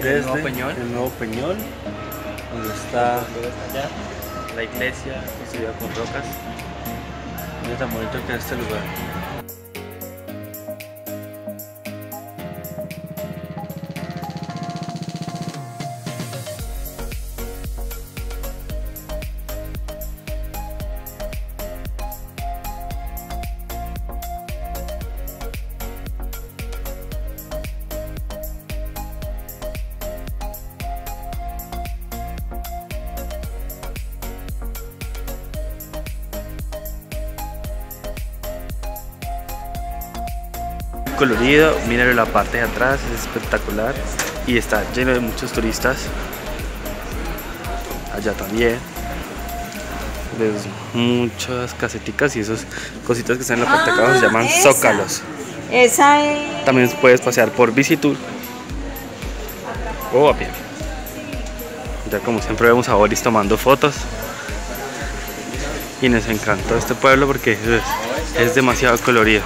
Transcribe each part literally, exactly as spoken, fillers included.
desde el nuevo Peñol, el nuevo Peñol, donde está allá, la iglesia construida con rocas. mira tan bonito que es este lugar. Colorido, mírenlo la parte de atrás, es espectacular y está lleno de muchos turistas. Allá también ves muchas caseticas y esas cositas que están en la parte de abajo se llaman esa. zócalos. Esa es... También puedes pasear por Bicitour o a pie. Ya como siempre vemos a Boris tomando fotos y nos encantó este pueblo porque es, es demasiado colorido.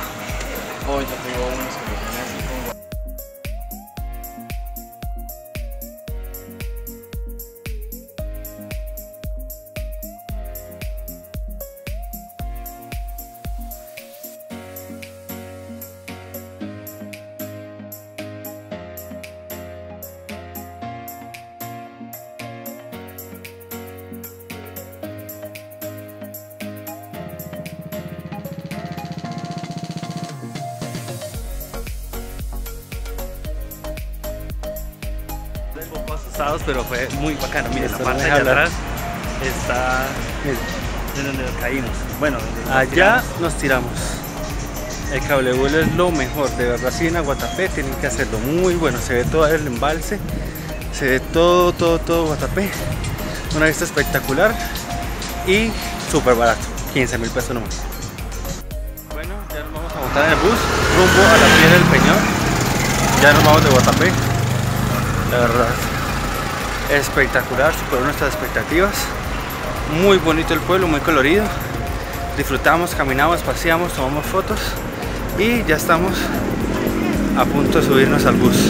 Un poco asustados, pero fue muy bacano. Miren, la Esto parte no de me deja atrás está de donde nos caímos. Bueno, donde nos Allá tiramos. nos tiramos. El cable vuelo es lo mejor, de verdad. Si vienen a Guatapé tienen que hacerlo muy bueno. Se ve todo el embalse, se ve todo, todo, todo Guatapé. Una vista espectacular y súper barato, quince mil pesos nomás. Bueno, ya nos vamos a montar en el bus rumbo a la Piedra del Peñol. Ya nos vamos de Guatapé. La verdad, espectacular, superó nuestras expectativas. Muy bonito el pueblo, muy colorido. Disfrutamos, caminamos, paseamos, tomamos fotos y ya estamos a punto de subirnos al bus.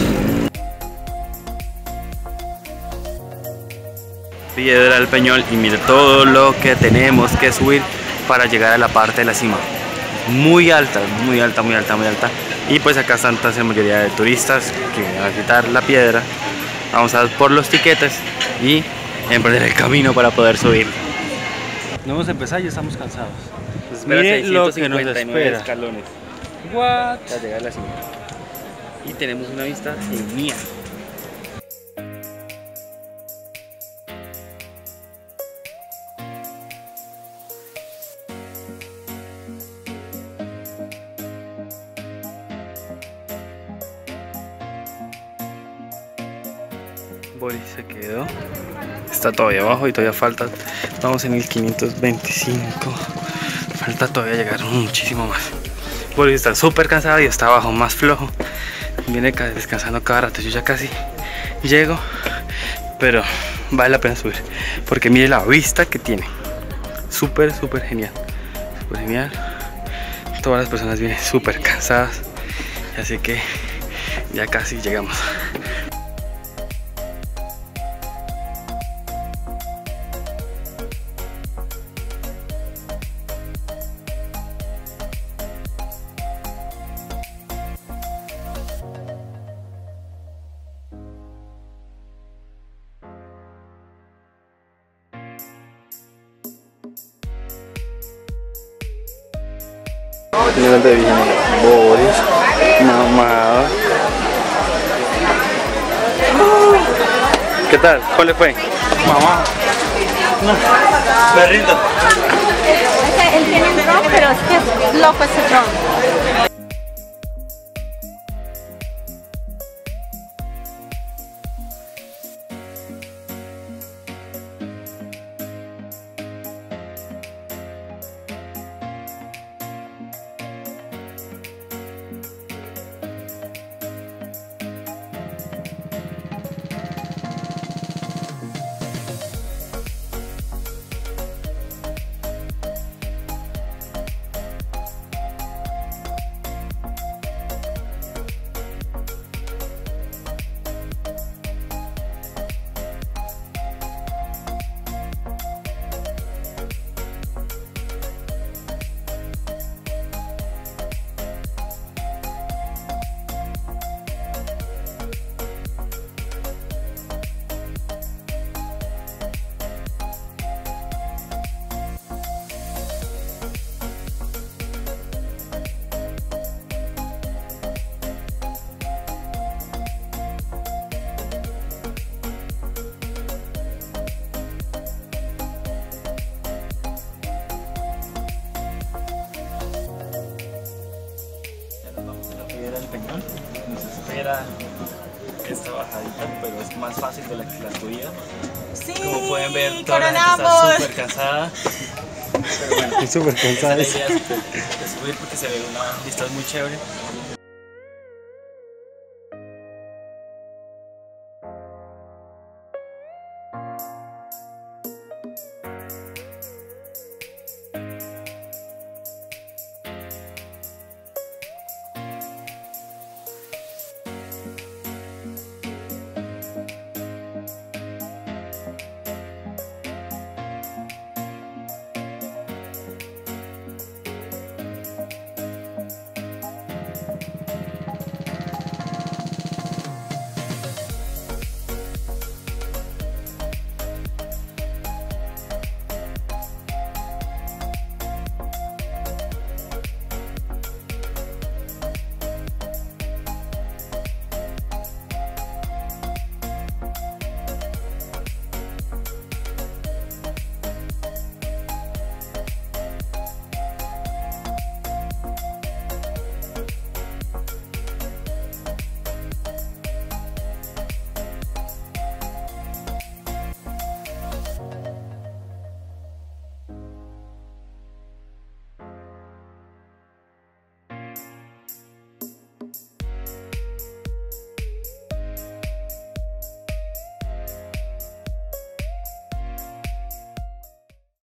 Piedra del Peñol y mire todo lo que tenemos que subir para llegar a la parte de la cima. Muy alta, muy alta, muy alta, muy alta. Y pues acá están la mayoría de turistas que van a visitar la piedra. Vamos a ir por los tiquetes y emprender el camino para poder subir. No hemos empezado y ya estamos cansados. Nos espera Mire lo que nos seiscientos cincuenta y nueve espera. escalones What? para llegar a la cima. Y tenemos una vista genial. Boris se quedó. Está todavía abajo y todavía falta. Vamos en el quinientos veinticinco. Falta todavía llegar muchísimo más. Boris está súper cansado y está abajo más flojo. Viene descansando cada rato. Yo ya casi llego. Pero vale la pena subir. Porque mire la vista que tiene. Súper, súper genial. Súper genial. Todas las personas vienen súper cansadas. Así que ya casi llegamos. Señores de Villa, Boris, mamá. ¿Qué tal? ¿Cuál le fue? Mamá. No, perrito. Él tiene un dron, pero es que es loco ese dron. la, esta bajadita, pero es más fácil de la que la subida. Sí, Como pueden ver, toda la gente está coronamos. súper cansada. Pero bueno, Estoy súper esa es cansada. la idea de subir porque se ve una vista muy chévere.